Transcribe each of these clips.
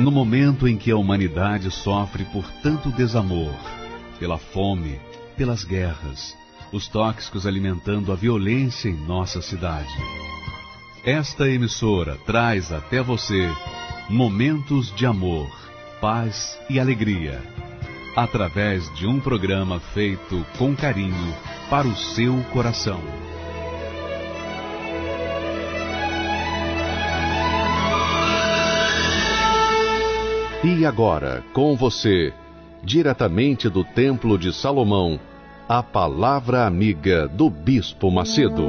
No momento em que a humanidade sofre por tanto desamor, pela fome, pelas guerras, os tóxicos alimentando a violência em nossa cidade. Esta emissora traz até você momentos de amor, paz e alegria, através de um programa feito com carinho para o seu coração. E agora, com você, diretamente do Templo de Salomão, a Palavra Amiga do Bispo Macedo.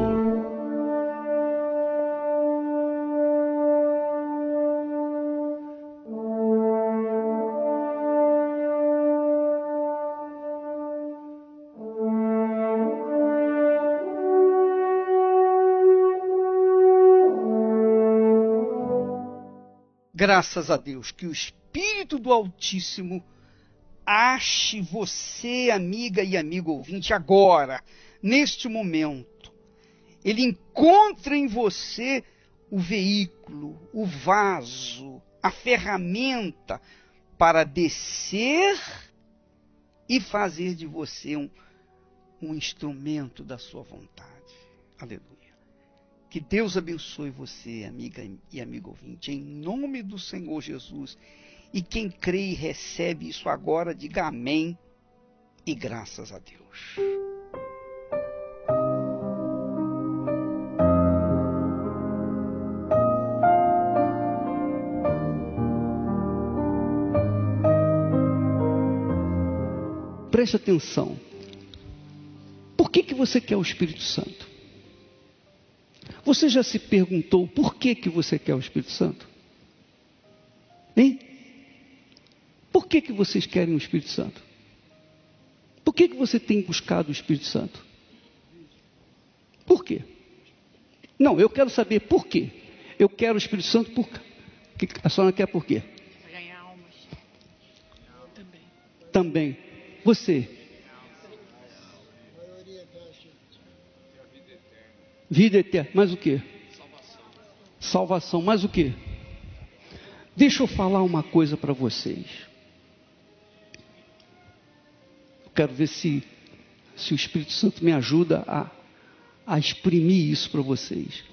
Graças a Deus, que o Espírito do Altíssimo ache você, amiga e amigo ouvinte, agora, neste momento. Ele encontra em você o veículo, o vaso, a ferramenta para descer e fazer de você um instrumento da sua vontade. Aleluia. Que Deus abençoe você, amiga e amigo ouvinte, em nome do Senhor Jesus. E quem crê e recebe isso agora, diga amém e graças a Deus. Preste atenção. Por que você quer o Espírito Santo? Você já se perguntou por que você quer o Espírito Santo? Hein? Por que vocês querem o Espírito Santo? Por que você tem buscado o Espírito Santo? Por quê? Não, eu quero saber por quê. Eu quero o Espírito Santo por quê? A senhora quer por quê? Para ganhar almas. Também. Você? Vida eterna. Mais o quê? Salvação. Mais o quê? Deixa eu falar uma coisa para vocês. Eu quero ver se o Espírito Santo me ajuda a exprimir isso para vocês.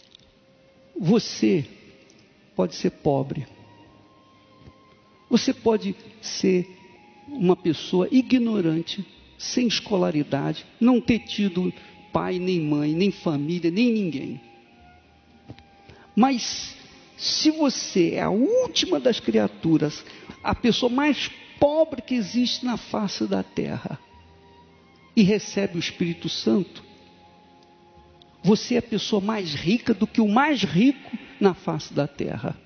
Você pode ser pobre. Você pode ser uma pessoa ignorante, sem escolaridade, não ter tido pai, nem mãe, nem família, nem ninguém. Mas se você é a última das criaturas, a pessoa mais pobre que existe na face da terra, e recebe o Espírito Santo, você é a pessoa mais rica do que o mais rico na face da terra.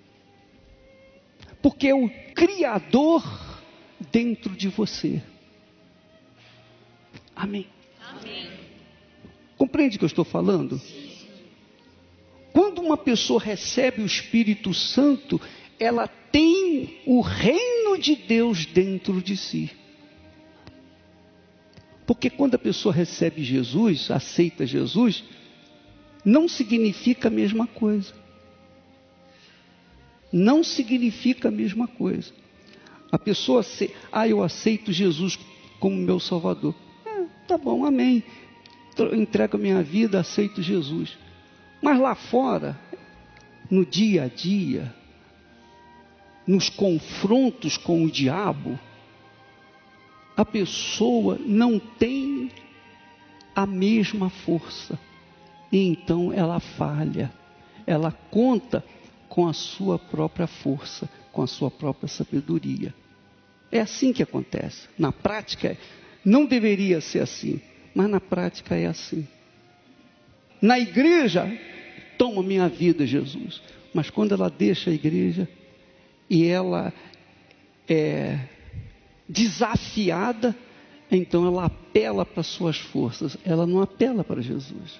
Porque é o Criador dentro de você. Amém? Amém. Compreende o que eu estou falando? Quando uma pessoa recebe o Espírito Santo, ela tem o reino de Deus dentro de si. Porque quando a pessoa recebe Jesus, aceita Jesus, não significa a mesma coisa. Não significa a mesma coisa. A pessoa, eu aceito Jesus como meu Salvador. Tá bom, amém. Eu entrego a minha vida, aceito Jesus. Mas lá fora, no dia a dia, nos confrontos com o diabo, a pessoa não tem a mesma força. E então ela falha. Ela conta com a sua própria força, com a sua própria sabedoria. É assim que acontece. Na prática, não deveria ser assim, mas na prática é assim. Na igreja, toma minha vida, Jesus. Mas quando ela deixa a igreja e ela é desafiada, então ela apela para suas forças. Ela não apela para Jesus.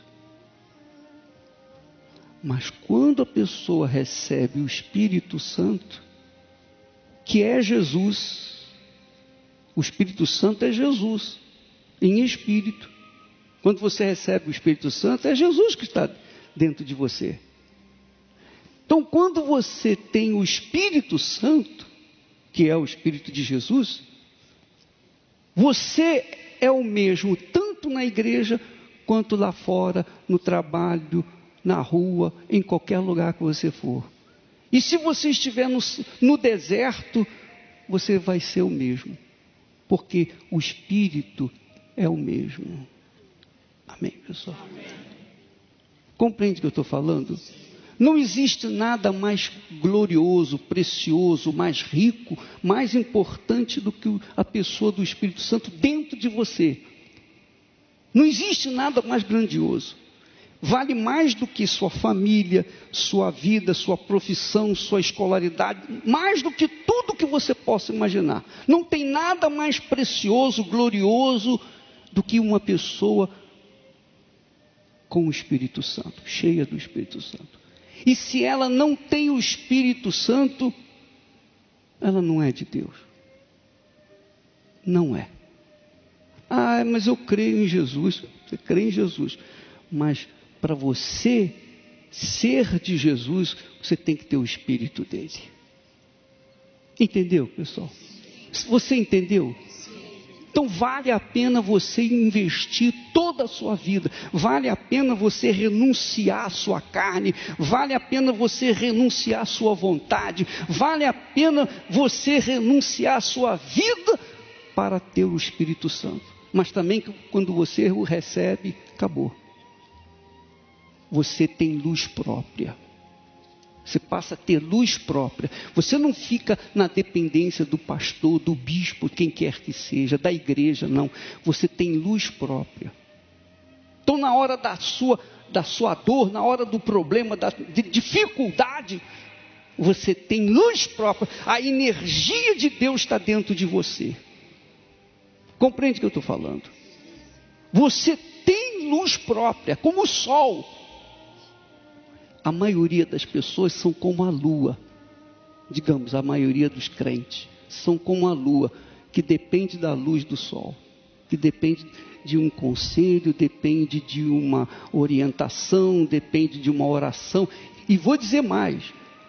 Mas quando a pessoa recebe o Espírito Santo, que é Jesus, o Espírito Santo é Jesus, em espírito. Quando você recebe o Espírito Santo, é Jesus que está dentro de você. Então, quando você tem o Espírito Santo, que é o Espírito de Jesus, você é o mesmo, tanto na igreja, quanto lá fora, no trabalho, na rua, em qualquer lugar que você for. E se você estiver no deserto, você vai ser o mesmo, porque o Espírito é o mesmo. Amém, pessoal? Amém. Compreende o que eu estou falando? Não existe nada mais glorioso, precioso, mais rico, mais importante do que a pessoa do Espírito Santo dentro de você. Não existe nada mais grandioso. Vale mais do que sua família, sua vida, sua profissão, sua escolaridade, mais do que tudo que você possa imaginar. Não tem nada mais precioso, glorioso, do que uma pessoa com o Espírito Santo, cheia do Espírito Santo. E se ela não tem o Espírito Santo, ela não é de Deus. Não é. Ah, mas eu creio em Jesus. Você crê em Jesus. Mas para você ser de Jesus, você tem que ter o Espírito dele. Entendeu, pessoal? Você entendeu? Então vale a pena você investir toda a sua vida, vale a pena você renunciar à sua carne, vale a pena você renunciar à sua vontade, vale a pena você renunciar à sua vida para ter o Espírito Santo. Mas também quando você o recebe, acabou. Você tem luz própria. Você passa a ter luz própria. Você não fica na dependência do pastor, do bispo, quem quer que seja, da igreja, não. Você tem luz própria. Então, na hora da sua dor, na hora do problema, da dificuldade, você tem luz própria. A energia de Deus está dentro de você. Compreende o que eu estou falando? Você tem luz própria, como o sol. A maioria das pessoas são como a lua. Digamos, a maioria dos crentes são como a lua, que depende da luz do sol, que depende de um conselho, depende de uma orientação, depende de uma oração. E vou dizer mais,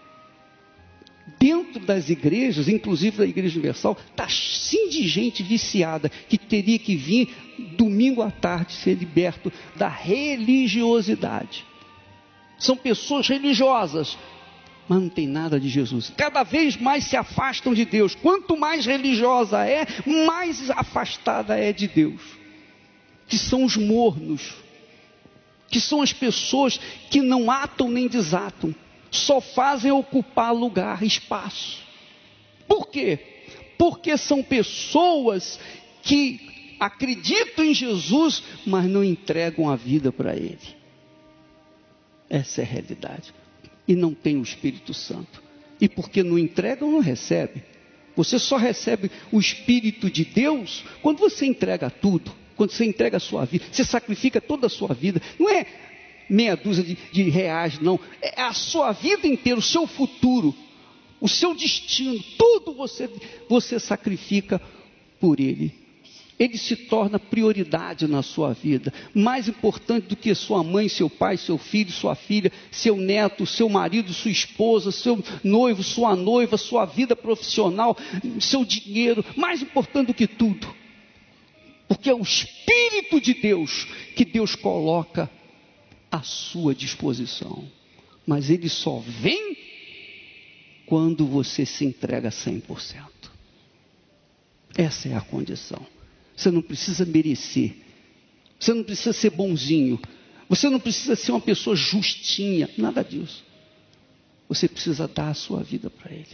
dentro das igrejas, inclusive da Igreja Universal, está sim de gente viciada, que teria que vir domingo à tarde ser liberto da religiosidade. São pessoas religiosas, mas não tem nada de Jesus. Cada vez mais se afastam de Deus. Quanto mais religiosa é, mais afastada é de Deus. Que são os mornos, que são as pessoas que não atam nem desatam, só fazem ocupar lugar, espaço. Por quê? Porque são pessoas que acreditam em Jesus, mas não entregam a vida para Ele. Essa é a realidade. E não tem o Espírito Santo. E porque não entregam, não recebe. Você só recebe o Espírito de Deus quando você entrega tudo. Quando você entrega a sua vida. Você sacrifica toda a sua vida. Não é meia dúzia de reais, não. É a sua vida inteira, o seu futuro, o seu destino. Tudo você sacrifica por Ele. Ele se torna prioridade na sua vida, mais importante do que sua mãe, seu pai, seu filho, sua filha, seu neto, seu marido, sua esposa, seu noivo, sua noiva, sua vida profissional, seu dinheiro, mais importante do que tudo, porque é o Espírito de Deus que Deus coloca à sua disposição, mas ele só vem quando você se entrega 100%. Essa é a condição. Você não precisa merecer, você não precisa ser bonzinho, você não precisa ser uma pessoa justinha, nada disso. Você precisa dar a sua vida para Ele.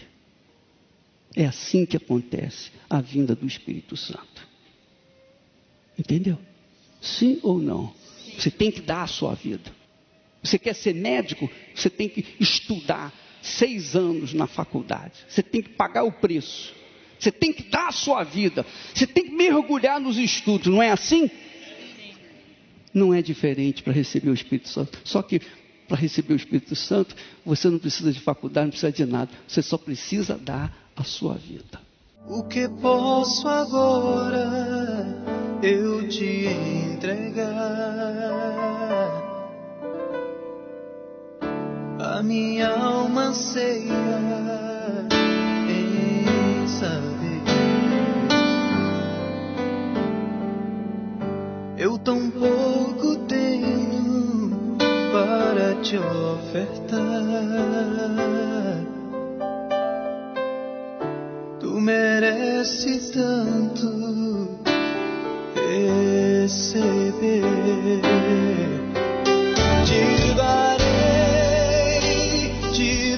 É assim que acontece a vinda do Espírito Santo. Entendeu? Sim ou não? Você tem que dar a sua vida. Você quer ser médico? Você tem que estudar 6 anos na faculdade. Você tem que pagar o preço. Você tem que dar a sua vida. Você tem que mergulhar nos estudos. Não é assim? Não é diferente para receber o Espírito Santo. Só que para receber o Espírito Santo, você não precisa de faculdade, não precisa de nada. Você só precisa dar a sua vida. O que posso agora eu te entregar? A minha alma anseia em saber. Eu tão pouco tenho para te ofertar. Tu mereces tanto receber. Te darei, te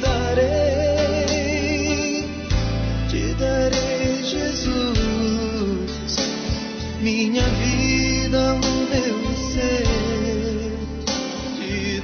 darei, te darei, Jesus, minha vida, o meu ser. Te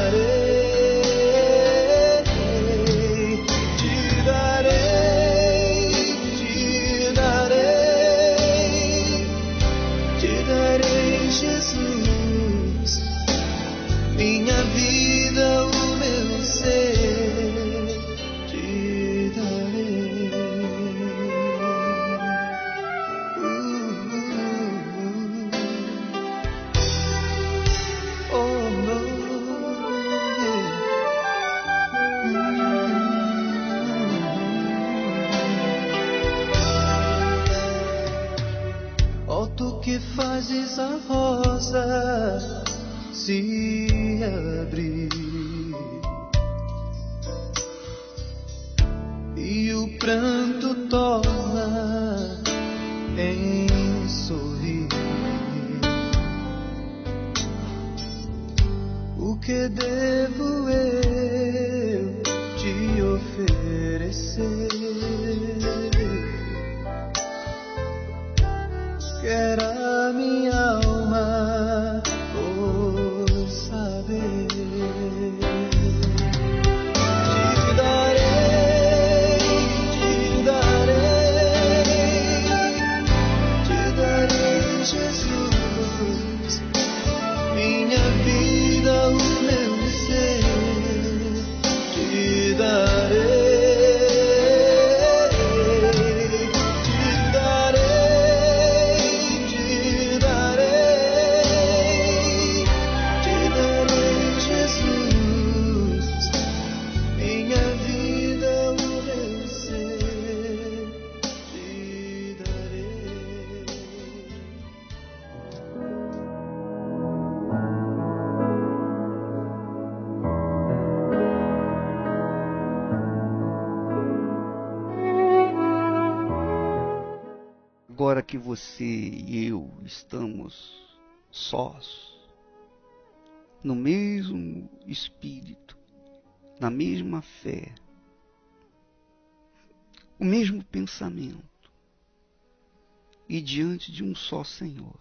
darei, te darei, te darei, te darei, Jesus, minha vida, o meu ser, te darei. Oh, oh, tu que fazes a rosa se abrir e o pranto torna em sorrir. O que devo eu te oferecer? Quer a minha alma saber. Te darei, te darei, te darei, Jesus, minha vida, o meu ser. Te darei, te darei, te darei, te darei, Jesus, minha vida, o meu ser. Te darei. Agora que você e eu estamos sós, no mesmo espírito, na mesma fé, o mesmo pensamento e diante de um só Senhor.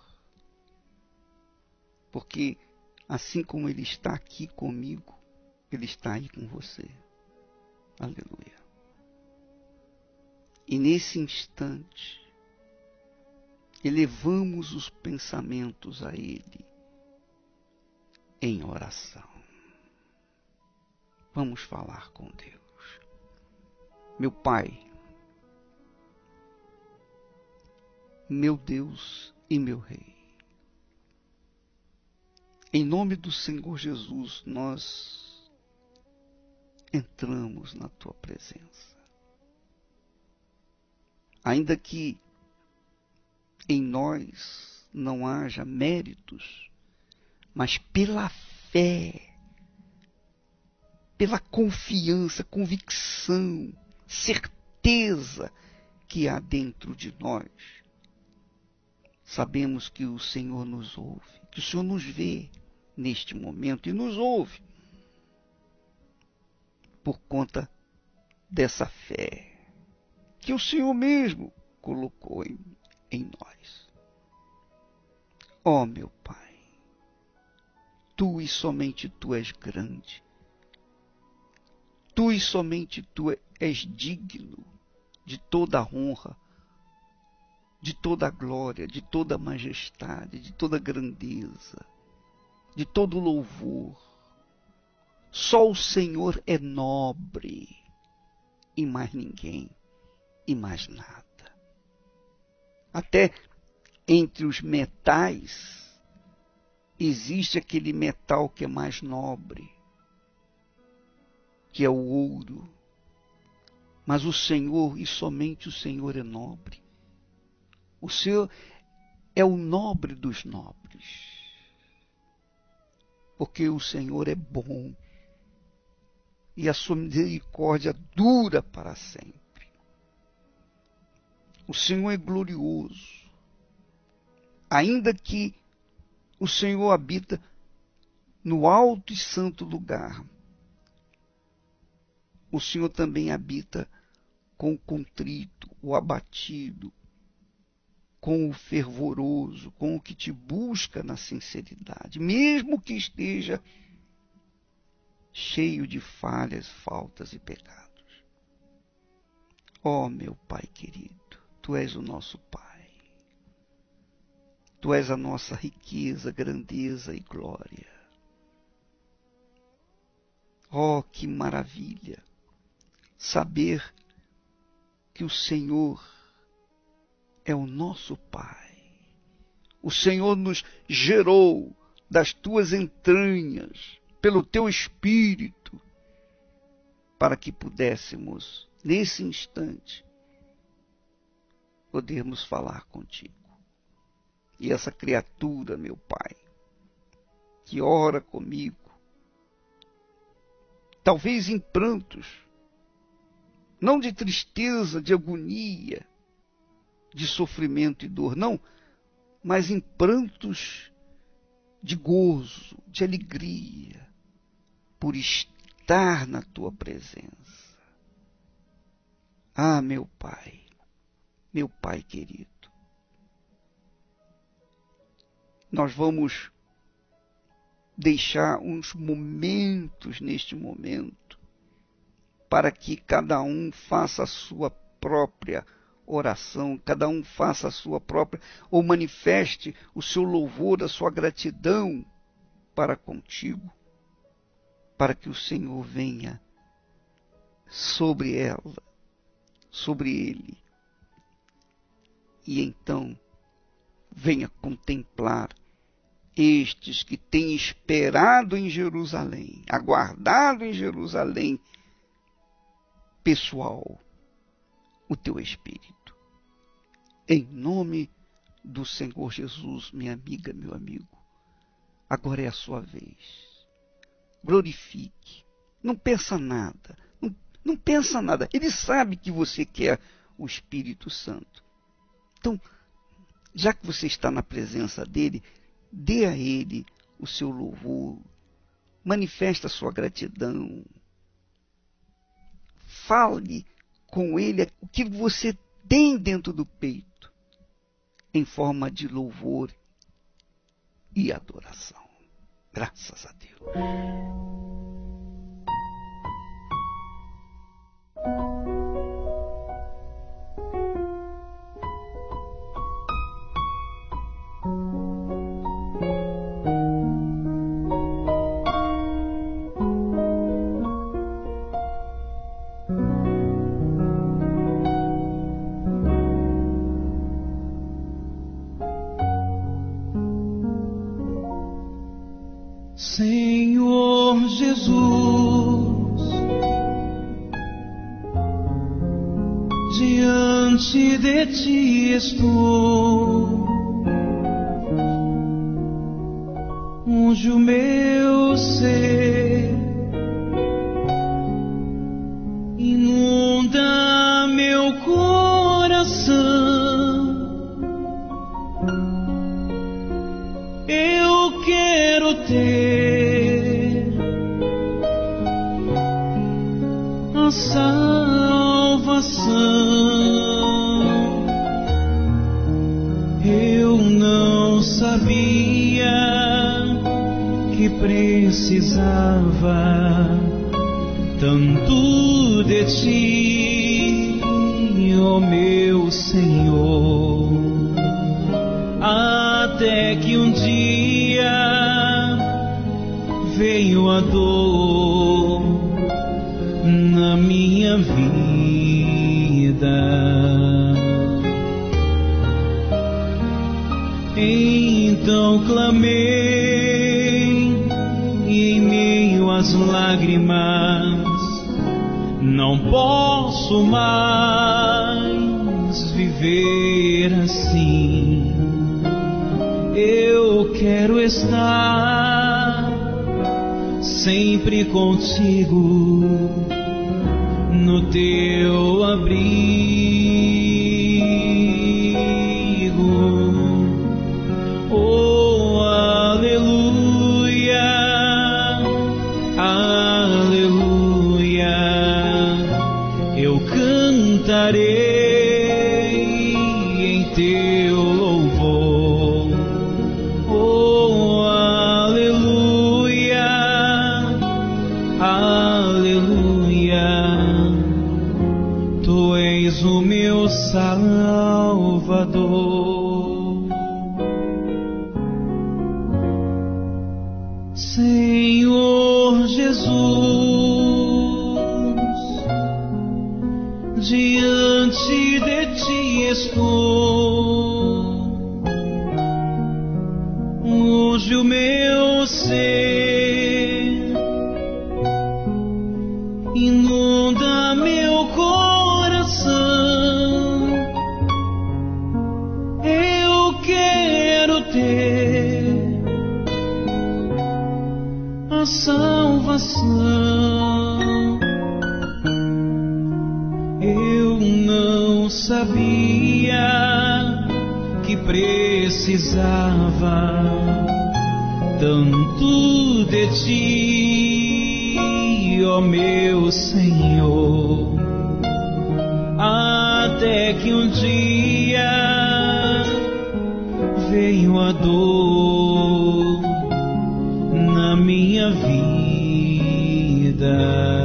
Porque assim como Ele está aqui comigo, Ele está aí com você. Aleluia. E nesse instante, elevamos os pensamentos a Ele em oração. Vamos falar com Deus. Meu Pai, meu Deus e meu Rei, em nome do Senhor Jesus, nós entramos na Tua presença. Ainda que em nós não haja méritos, mas pela fé, pela confiança, convicção, certeza que há dentro de nós, sabemos que o Senhor nos ouve, que o Senhor nos vê neste momento e nos ouve por conta dessa fé que o Senhor mesmo colocou em nós. Ó meu Pai, Tu e somente Tu és grande, Tu e somente Tu és digno de toda a honra, de toda a glória, de toda a majestade, de toda a grandeza, de todo o louvor. Só o Senhor é nobre, e mais ninguém, e mais nada. Até entre os metais, existe aquele metal que é mais nobre. que é o ouro. Mas o Senhor, e somente o Senhor, é nobre. O Senhor é o nobre dos nobres. Porque o Senhor é bom. E a sua misericórdia dura para sempre. O Senhor é glorioso. Ainda que o Senhor habita no alto e santo lugar, o Senhor também habita com o contrito, o abatido, com o fervoroso, com o que te busca na sinceridade, mesmo que esteja cheio de falhas, faltas e pecados. Ó meu Pai querido, Tu és o nosso Pai. Tu és a nossa riqueza, grandeza e glória. Oh, que maravilha saber que o Senhor é o nosso Pai. O Senhor nos gerou das Tuas entranhas, pelo Teu Espírito, para que pudéssemos, nesse instante, podermos falar contigo. E essa criatura, meu Pai, que ora comigo, talvez em prantos, não de tristeza, de agonia, de sofrimento e dor, não, mas em prantos de gozo, de alegria, por estar na Tua presença. Ah, meu Pai querido, nós vamos deixar uns momentos neste momento para que cada um faça a sua própria oração, cada um faça a sua própria, ou manifeste o seu louvor, a sua gratidão para contigo, para que o Senhor venha sobre ela, sobre ele, e então venha contemplar estes que têm esperado em Jerusalém, aguardado em Jerusalém, pessoal, o Teu Espírito. Em nome do Senhor Jesus, minha amiga, meu amigo, agora é a sua vez. Glorifique. Não pensa nada. Não pensa nada. Ele sabe que você quer o Espírito Santo. Então, já que você está na presença dele, dê a ele o seu louvor, manifeste a sua gratidão, fale com ele o que você tem dentro do peito, em forma de louvor e adoração. Graças a Deus. Senhor Jesus, diante de Ti estou, unge o meu ser, inunda meu coração, eu quero ter a salvação. Eu não sabia que precisava tanto de Ti, ó meu Senhor, até que um dia veio a dor na minha vida. Então clamei e em meio às lágrimas Não posso mais viver assim. Eu quero estar sempre contigo, no teu abrigo. Oh, aleluia, aleluia. Eu cantarei em teu louvor. Oh, aleluia, aleluia. Tu és o meu Salvador. Senhor Jesus, diante de ti estou. Hoje o meu ser inunda meu coração. Eu quero ter a salvação. Eu não sabia que precisava tanto de ti, ó meu Senhor, até que um dia veio a dor na minha vida.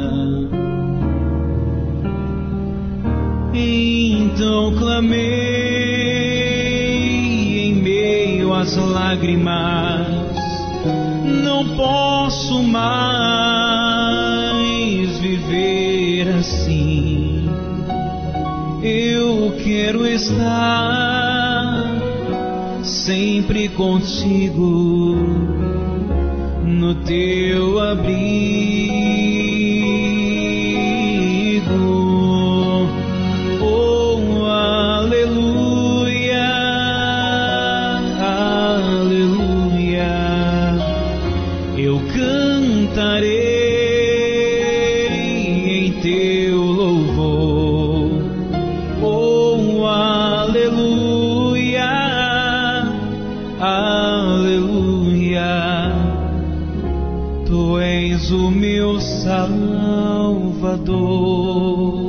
Então clamei em meio às lágrimas: não posso mais viver assim. Eu quero estar sempre contigo, no teu abrigo. Oh, aleluia, aleluia. Eu cantarei em teu louvor. Oh, aleluia, aleluia. Tu és o meu Salvador.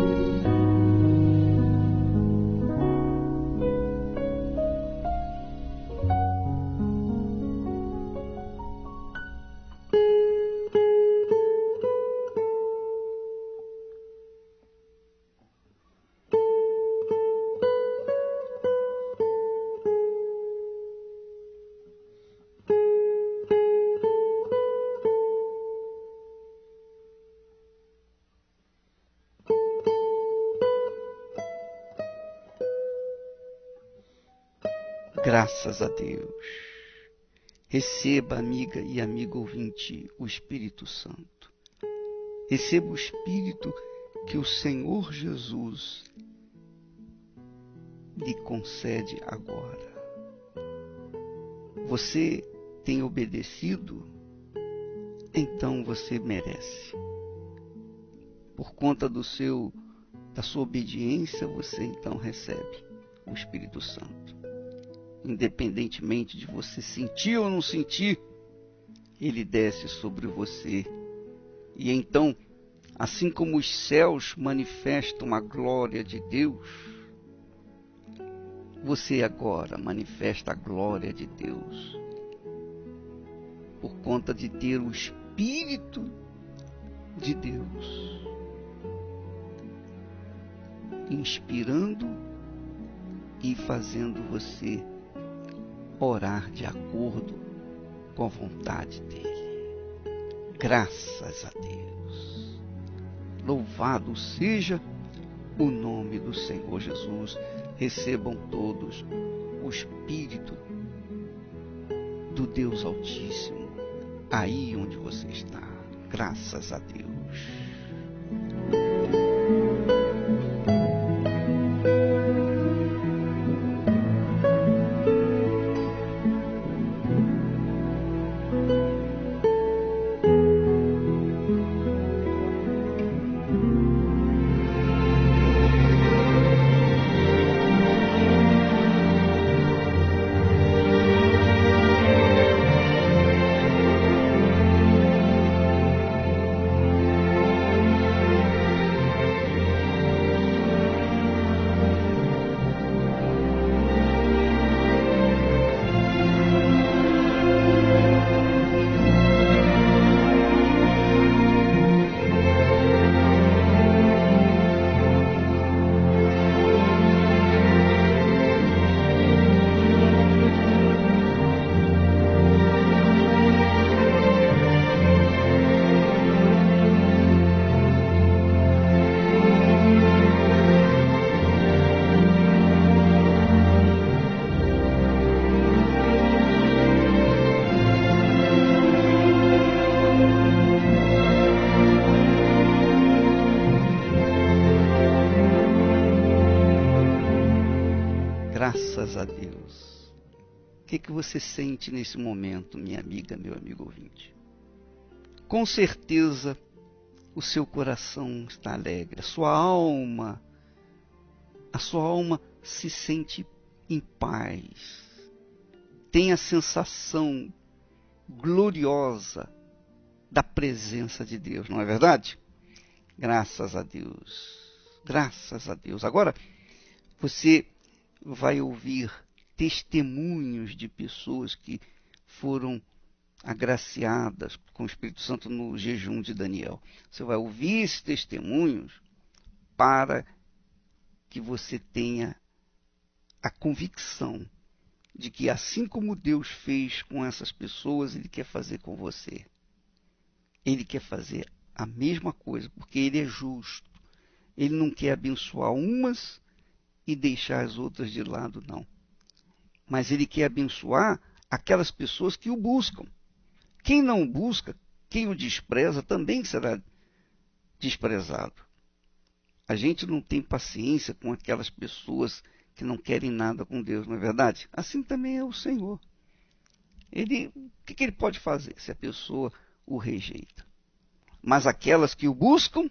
Graças a Deus. Receba, amiga e amigo ouvinte, o Espírito Santo. Receba o Espírito que o Senhor Jesus lhe concede agora. Você tem obedecido? Então você merece. Por conta da sua obediência, você então recebe o Espírito Santo. Independentemente de você sentir ou não sentir, ele desce sobre você. E então, assim como os céus manifestam a glória de Deus, você agora manifesta a glória de Deus, por conta de ter o Espírito de Deus inspirando e fazendo você orar de acordo com a vontade dele. Graças a Deus. Louvado seja o nome do Senhor Jesus. Recebam todos o Espírito do Deus Altíssimo aí onde você está. Graças a Deus. Graças a Deus. O que você sente nesse momento, minha amiga, meu amigo ouvinte? Com certeza o seu coração está alegre, a sua alma se sente em paz. Tem a sensação gloriosa da presença de Deus, não é verdade? Graças a Deus. Graças a Deus. Agora, você vai ouvir testemunhos de pessoas que foram agraciadas com o Espírito Santo no jejum de Daniel. Você vai ouvir esses testemunhos para que você tenha a convicção de que, assim como Deus fez com essas pessoas, Ele quer fazer com você. Ele quer fazer a mesma coisa, porque Ele é justo. Ele não quer abençoar umas e deixar as outras de lado, não. Mas Ele quer abençoar aquelas pessoas que o buscam. Quem não busca, quem o despreza, também será desprezado. A gente não tem paciência com aquelas pessoas que não querem nada com Deus, não é verdade? Assim também é o Senhor. O que Ele pode fazer se a pessoa o rejeita? Mas aquelas que o buscam,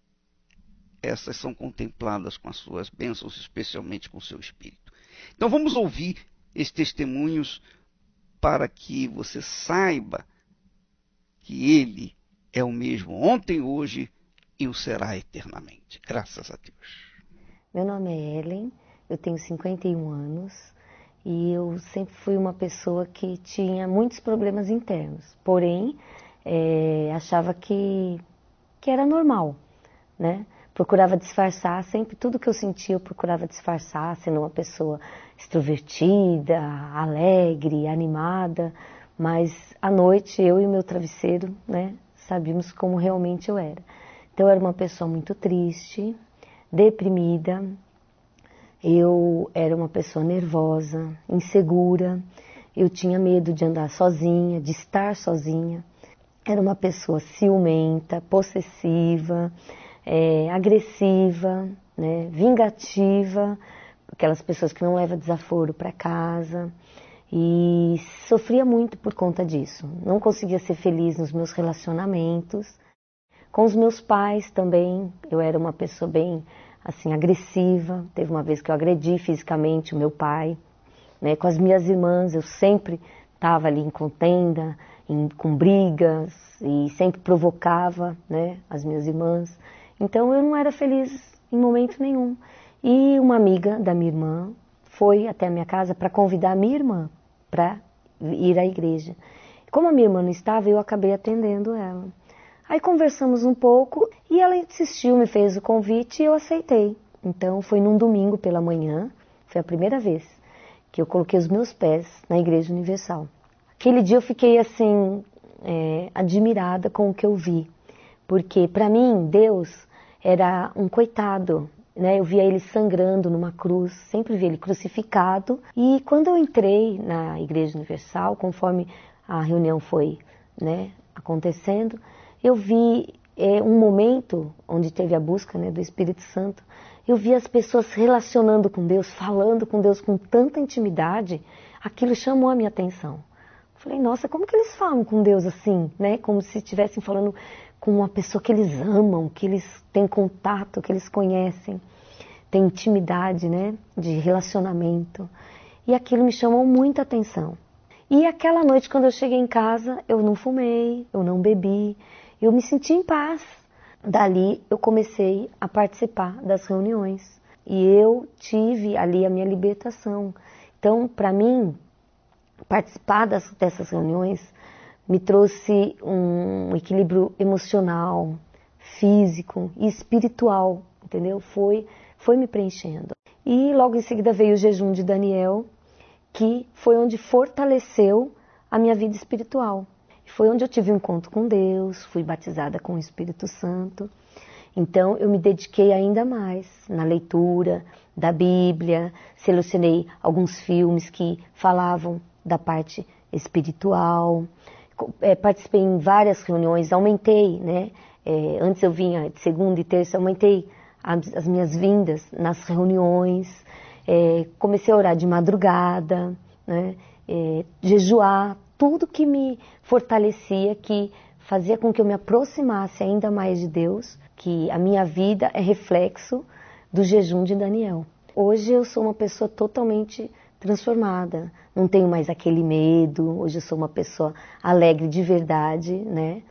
essas são contempladas com as suas bênçãos, especialmente com o seu Espírito. Então vamos ouvir esses testemunhos para que você saiba que Ele é o mesmo ontem, hoje e o será eternamente. Graças a Deus. Meu nome é Ellen, eu tenho 51 anos e eu sempre fui uma pessoa que tinha muitos problemas internos. Porém, achava que era normal, né? Procurava disfarçar, sempre tudo que eu sentia eu procurava disfarçar, sendo uma pessoa extrovertida, alegre, animada, mas à noite eu e o meu travesseiro, né, sabíamos como realmente eu era. Então eu era uma pessoa muito triste, deprimida, eu era uma pessoa nervosa, insegura, eu tinha medo de andar sozinha, de estar sozinha, era uma pessoa ciumenta, possessiva, agressiva, né, vingativa, aquelas pessoas que não levam desaforo para casa, e sofria muito por conta disso. Não conseguia ser feliz nos meus relacionamentos. Com os meus pais também, eu era uma pessoa bem assim agressiva. Teve uma vez que eu agredi fisicamente o meu pai, né? Com as minhas irmãs, eu sempre estava ali em contenda, com brigas, e sempre provocava, né, as minhas irmãs. Então eu não era feliz em momento nenhum. E uma amiga da minha irmã foi até a minha casa para convidar a minha irmã para ir à igreja. Como a minha irmã não estava, eu acabei atendendo ela. Aí conversamos um pouco e ela insistiu, me fez o convite e eu aceitei. Então foi num domingo pela manhã, foi a primeira vez que eu coloquei os meus pés na Igreja Universal. Aquele dia eu fiquei assim, admirada com o que eu vi, porque para mim Deus era um coitado, né? Eu via ele sangrando numa cruz, sempre vi ele crucificado. E quando eu entrei na Igreja Universal, conforme a reunião foi, né, acontecendo, eu vi um momento onde teve a busca, né, do Espírito Santo. Eu vi as pessoas se relacionando com Deus, falando com Deus com tanta intimidade, aquilo chamou a minha atenção. Falei, nossa, como que eles falam com Deus assim, né? Como se estivessem falando com uma pessoa que eles amam, que eles têm contato, que eles conhecem, têm intimidade, né, de relacionamento. E aquilo me chamou muita atenção. E aquela noite, quando eu cheguei em casa, eu não fumei, eu não bebi, eu me senti em paz. Dali eu comecei a participar das reuniões e eu tive ali a minha libertação. Então, para mim, participar dessas reuniões me trouxe um equilíbrio emocional, físico e espiritual, entendeu? Foi me preenchendo. E logo em seguida veio o jejum de Daniel, que foi onde fortaleceu a minha vida espiritual. Foi onde eu tive um encontro com Deus, fui batizada com o Espírito Santo. Então eu me dediquei ainda mais na leitura da Bíblia, selecionei alguns filmes que falavam da parte espiritual, participei em várias reuniões, aumentei, né? Antes eu vinha de segunda e terça, aumentei as minhas vindas nas reuniões. Comecei a orar de madrugada, né? Jejuar, tudo que me fortalecia, que fazia com que eu me aproximasse ainda mais de Deus, que a minha vida é reflexo do jejum de Daniel. Hoje eu sou uma pessoa totalmente transformada, não tenho mais aquele medo, hoje eu sou uma pessoa alegre de verdade, né?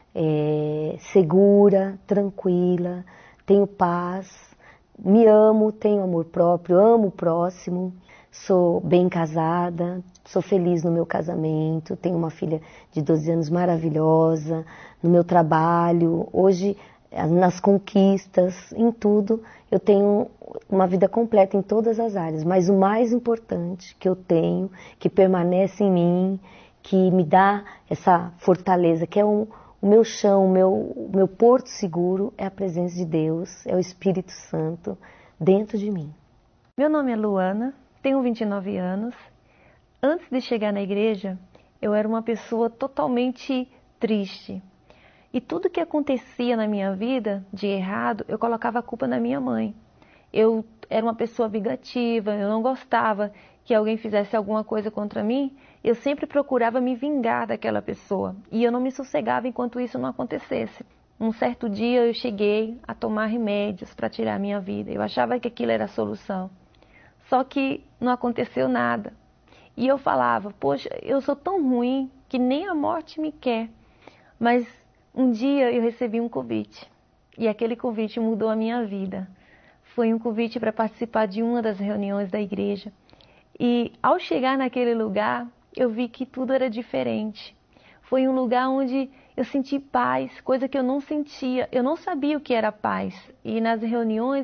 Segura, tranquila, tenho paz, me amo, tenho amor próprio, amo o próximo, sou bem casada, sou feliz no meu casamento, tenho uma filha de 12 anos maravilhosa, no meu trabalho, hoje nas conquistas, em tudo, eu tenho uma vida completa em todas as áreas, mas o mais importante que eu tenho, que permanece em mim, que me dá essa fortaleza, que é o meu chão, o meu porto seguro, é a presença de Deus, é o Espírito Santo dentro de mim. Meu nome é Luana, tenho 29 anos. Antes de chegar na igreja, eu era uma pessoa totalmente triste. E tudo que acontecia na minha vida de errado, eu colocava a culpa na minha mãe. Eu era uma pessoa vingativa, eu não gostava que alguém fizesse alguma coisa contra mim. Eu sempre procurava me vingar daquela pessoa. E eu não me sossegava enquanto isso não acontecesse. Um certo dia eu cheguei a tomar remédios para tirar a minha vida. Eu achava que aquilo era a solução. Só que não aconteceu nada. E eu falava, poxa, eu sou tão ruim que nem a morte me quer. Mas um dia eu recebi um convite. E aquele convite mudou a minha vida. Foi um convite para participar de uma das reuniões da igreja. E ao chegar naquele lugar, eu vi que tudo era diferente. Foi um lugar onde eu senti paz, coisa que eu não sentia. Eu não sabia o que era paz. E nas reuniões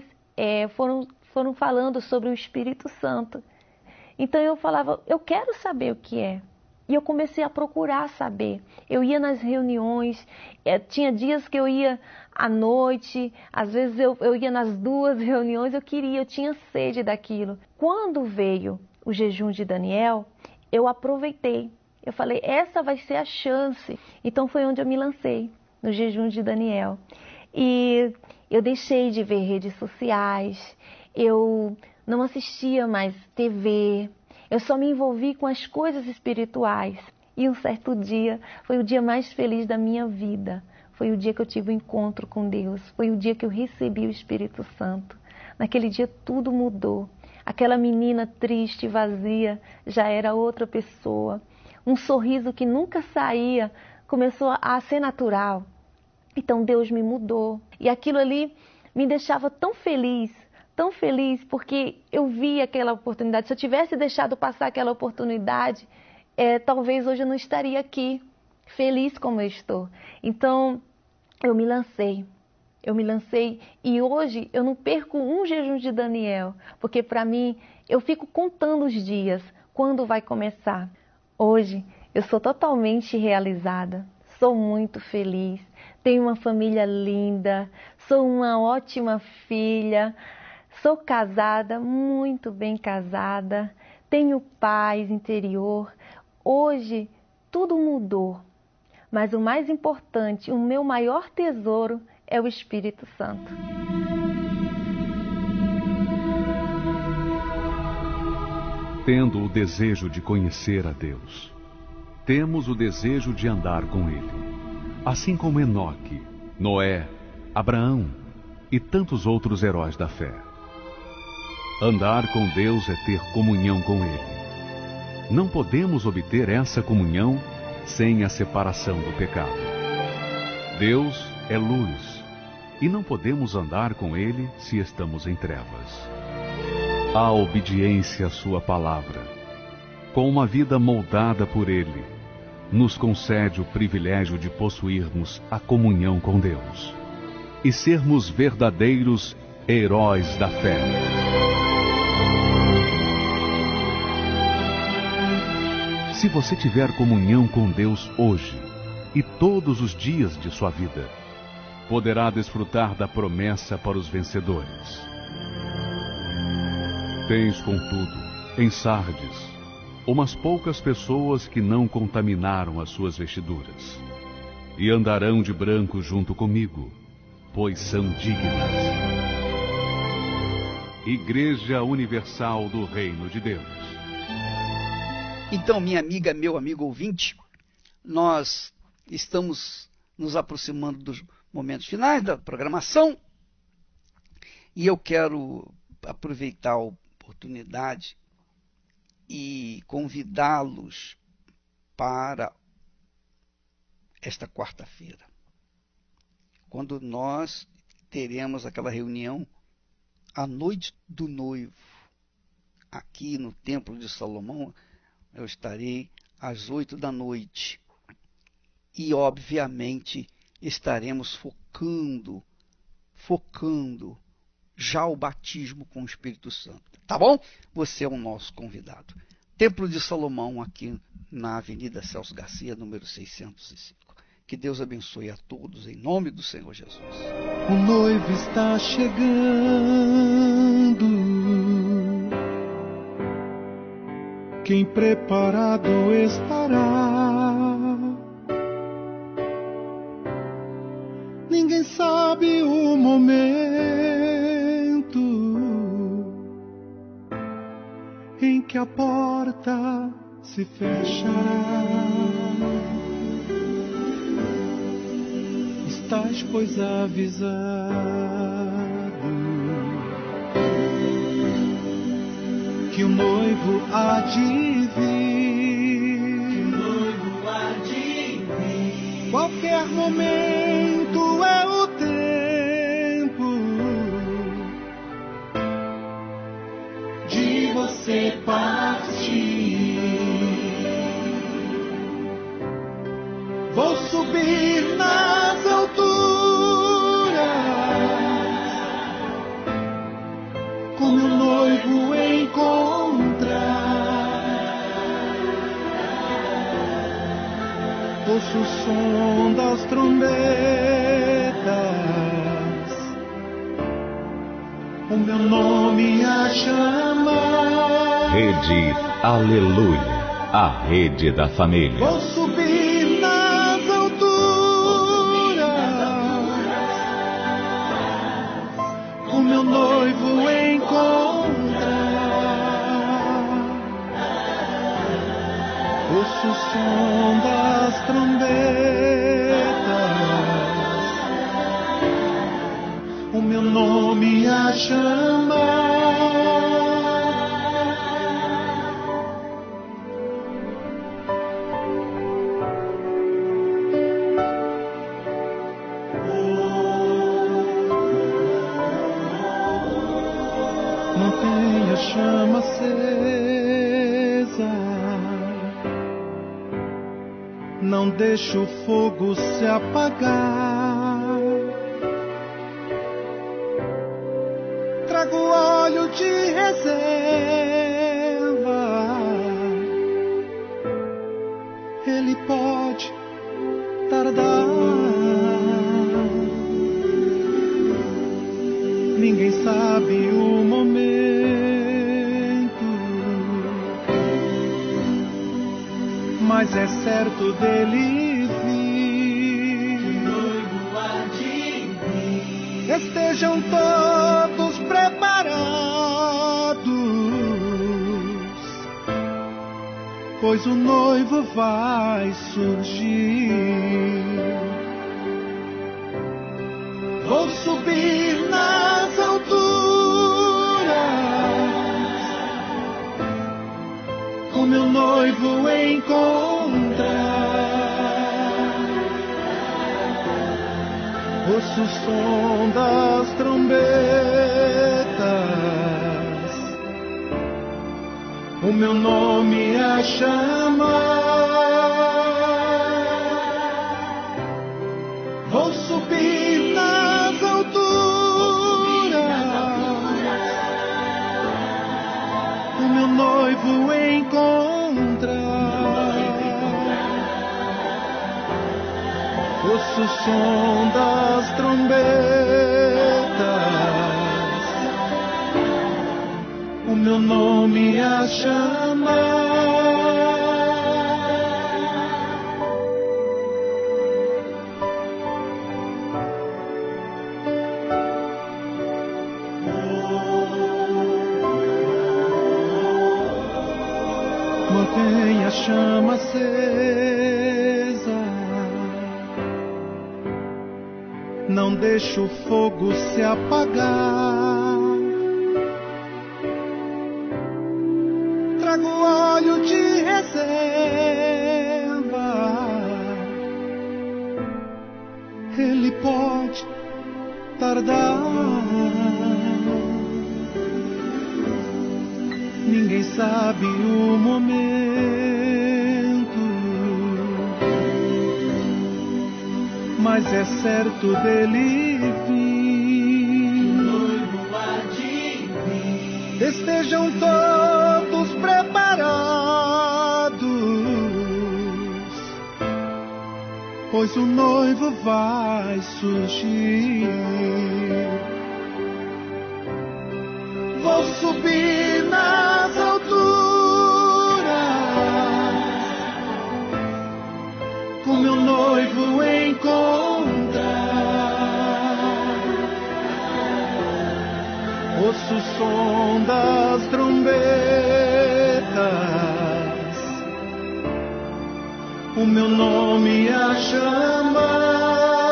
foram falando sobre o Espírito Santo. Então eu falava, eu quero saber o que é. E eu comecei a procurar saber. Eu ia nas reuniões, tinha dias que eu ia à noite, às vezes eu ia nas 2 reuniões, eu tinha sede daquilo. Quando veio o jejum de Daniel, eu aproveitei. Eu falei, essa vai ser a chance. Então foi onde eu me lancei, no jejum de Daniel. E eu deixei de ver redes sociais, eu não assistia mais TV, eu só me envolvi com as coisas espirituais. E um certo dia foi o dia mais feliz da minha vida. Foi o dia que eu tive um encontro com Deus, foi o dia que eu recebi o Espírito Santo. Naquele dia tudo mudou. Aquela menina triste, vazia, já era outra pessoa. Um sorriso que nunca saía começou a ser natural. Então Deus me mudou. E aquilo ali me deixava tão feliz, porque eu vi aquela oportunidade. Se eu tivesse deixado passar aquela oportunidade, talvez hoje eu não estaria aqui, feliz como eu estou. Então, eu me lancei e hoje eu não perco um jejum de Daniel, porque para mim, eu fico contando os dias, quando vai começar. Hoje, eu sou totalmente realizada, sou muito feliz, tenho uma família linda, sou uma ótima filha, sou casada, muito bem casada, tenho paz interior. Hoje, tudo mudou, mas o mais importante, o meu maior tesouro é o Espírito Santo. Tendo o desejo de conhecer a Deus, temos o desejo de andar com Ele, assim como Enoque, Noé, Abraão e tantos outros heróis da fé. Andar com Deus é ter comunhão com Ele. Não podemos obter essa comunhão sem a separação do pecado. Deus é luz e não podemos andar com Ele se estamos em trevas. A obediência à Sua palavra, com uma vida moldada por Ele, nos concede o privilégio de possuirmos a comunhão com Deus e sermos verdadeiros heróis da fé. Se você tiver comunhão com Deus hoje e todos os dias de sua vida, poderá desfrutar da promessa para os vencedores. Tens, contudo, em Sardes, umas poucas pessoas que não contaminaram as suas vestiduras, e andarão de branco junto comigo, pois são dignas. Igreja Universal do Reino de Deus. Então, minha amiga, meu amigo ouvinte, nós estamos nos aproximando dos momentos finais da programação e eu quero aproveitar a oportunidade e convidá-los para esta quarta-feira, quando nós teremos aquela reunião à noite do noivo. Aqui no Templo de Salomão, eu estarei às 8 da noite. E, obviamente, estaremos focando já o batismo com o Espírito Santo. Tá bom? Você é o nosso convidado. Templo de Salomão, aqui na Avenida Celso Garcia, número 605. Que Deus abençoe a todos, em nome do Senhor Jesus. O noivo está chegando, quem preparado estará. Ninguém sabe o momento em que a porta se fechará. Estás, pois, avisado que o noivo há de vir. Qualquer momento é o tempo de você partir. Vou subir nas alturas com meu noivo encontrar. Ouço o som das trombetas, o meu nome a chamar. Rede Aleluia, a rede da família. Vou subir nas alturas com meu noivo encontrar. Ouço o som das trombetas, o meu nome a chamar. Mantenha a chama acesa, não deixe o fogo se apagar. Trago óleo de reserva, ele pode tardar. Ninguém sabe o momento mas é certo dele vir. Noivo há de vir. Estejam todos preparados, pois o noivo vai surgir. Vou subir nas alturas com meu noivo encontrar. Ouço o som das trombetas, o meu nome a chamar. Vou subir nas alturas, o meu noivo encontrar. Ouço o som das trombetas, o meu nome a chamar. chama acesa, não deixa o fogo se apagar. Trago óleo de reserva, ele pode tardar. Ninguém sabe o momento, mas é certo dele vir. O noivo há de vir. Estejam todos preparados, pois o noivo vai surgir. Vou subir nas alturas, com meu noivo encontrar. Ouço o som das trombetas, o meu nome a chamar.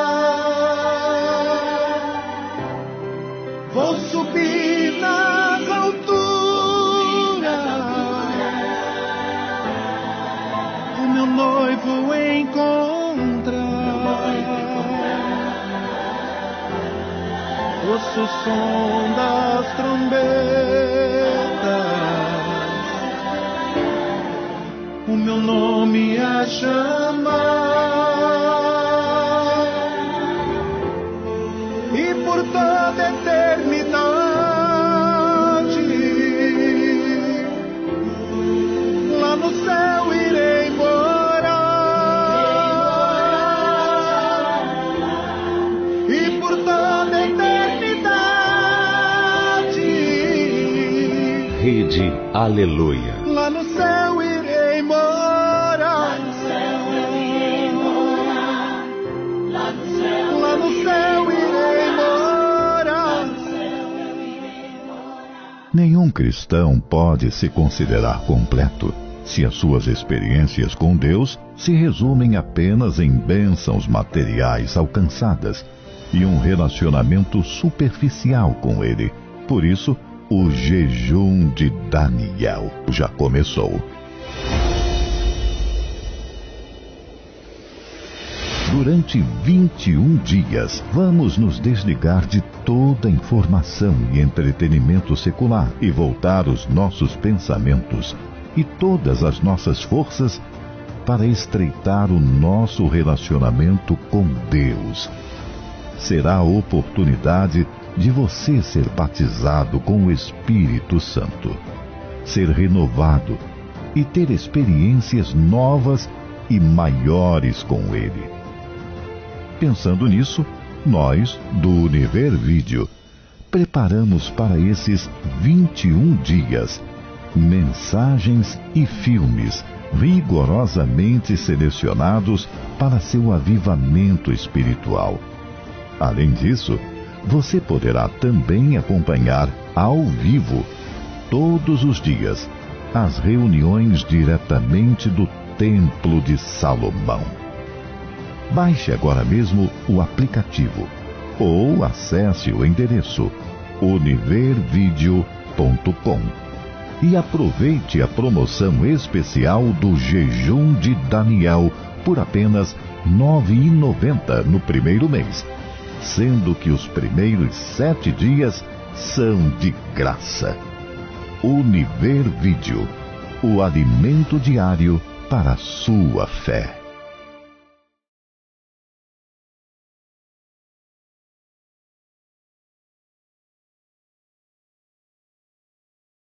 Vou subir nas alturas, o meu noivo encontrar. Ouço o som das trombetas, o meu nome a chamar. E por toda eternidade lá no céu irei morar. E por toda eternidade Rede Aleluia. lá no céu irei morar. Lá no céu eu irei morar. Lá no céu, lá no céu irei morar. Nenhum cristão pode se considerar completo se as suas experiências com Deus se resumem apenas em bênçãos materiais alcançadas e um relacionamento superficial com Ele. Por isso, o jejum de Daniel já começou. Durante 21 dias, vamos nos desligar de toda informação e entretenimento secular e voltar os nossos pensamentos e todas as nossas forças para estreitar o nosso relacionamento com Deus. Será a oportunidade de você ser batizado com o Espírito Santo, ser renovado e ter experiências novas e maiores com Ele. Pensando nisso, nós, do Univer Vídeo, preparamos para esses 21 dias mensagens e filmes rigorosamente selecionados para seu avivamento espiritual. Além disso, você poderá também acompanhar ao vivo, todos os dias, as reuniões diretamente do Templo de Salomão. Baixe agora mesmo o aplicativo ou acesse o endereço univervideo.com e aproveite a promoção especial do Jejum de Daniel por apenas R$ 9,90 no primeiro mês, sendo que os primeiros 7 dias são de graça. Univer Vídeo, o alimento diário para a sua fé.